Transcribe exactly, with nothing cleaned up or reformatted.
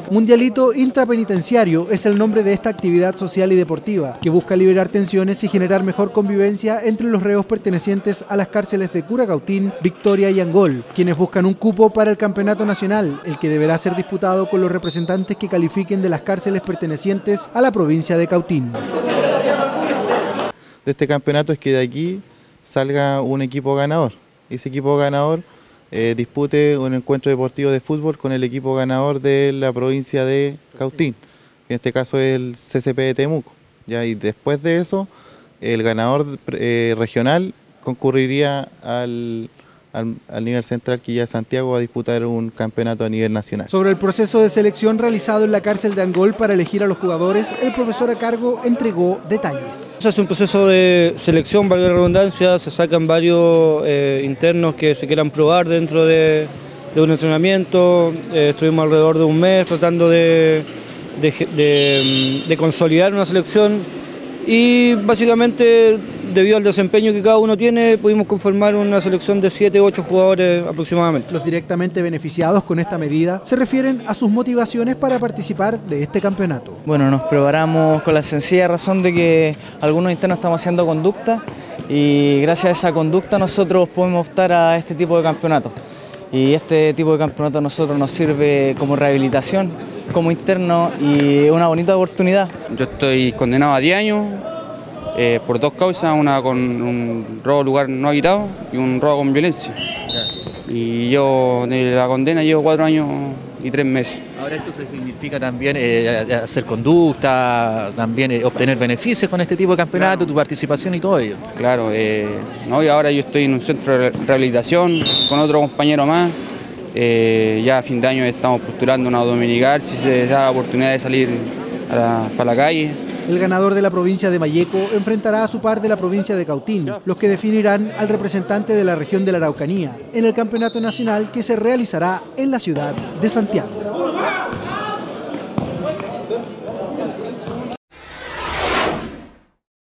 Mundialito Intrapenitenciario es el nombre de esta actividad social y deportiva que busca liberar tensiones y generar mejor convivencia entre los reos pertenecientes a las cárceles de Curacautín, Victoria y Angol, quienes buscan un cupo para el campeonato nacional, el que deberá ser disputado con los representantes que califiquen de las cárceles pertenecientes a la provincia de Cautín. De este campeonato es que de aquí salga un equipo ganador. Ese equipo ganador eh, dispute un encuentro deportivo de fútbol con el equipo ganador de la provincia de Cautín, que en este caso es el C C P de Temuco. ¿Ya? Y después de eso, el ganador eh, regional concurriría al, al, al nivel central, que ya es Santiago, a disputar un campeonato a nivel nacional. Sobre el proceso de selección realizado en la cárcel de Angol para elegir a los jugadores, el profesor a cargo entregó detalles. Es un proceso de selección, valga la redundancia, se sacan varios eh, internos que se quieran probar dentro de, de un entrenamiento. Eh, estuvimos alrededor de un mes tratando de, de, de, de consolidar una selección y básicamente, debido al desempeño que cada uno tiene, pudimos conformar una selección de siete u ocho jugadores aproximadamente. Los directamente beneficiados con esta medida se refieren a sus motivaciones para participar de este campeonato. Bueno, nos preparamos con la sencilla razón de que algunos internos estamos haciendo conducta y gracias a esa conducta nosotros podemos optar a este tipo de campeonato. Y este tipo de campeonato a nosotros nos sirve como rehabilitación, como interno y una bonita oportunidad. Yo estoy condenado a diez años eh, por dos causas, una con un robo de lugar no habitado y un robo con violencia. Y yo de la condena llevo cuatro años y tres meses. Ahora esto se significa también eh, hacer conducta, también eh, obtener beneficios con este tipo de campeonato, claro. Tu participación y todo ello. Claro, eh, no, y ahora yo estoy en un centro de rehabilitación con otro compañero más. Eh, ya a fin de año estamos postulando una dominical, si se da la oportunidad de salir a la, para la calle. El ganador de la provincia de Malleco enfrentará a su par de la provincia de Cautín, los que definirán al representante de la región de la Araucanía en el campeonato nacional que se realizará en la ciudad de Santiago.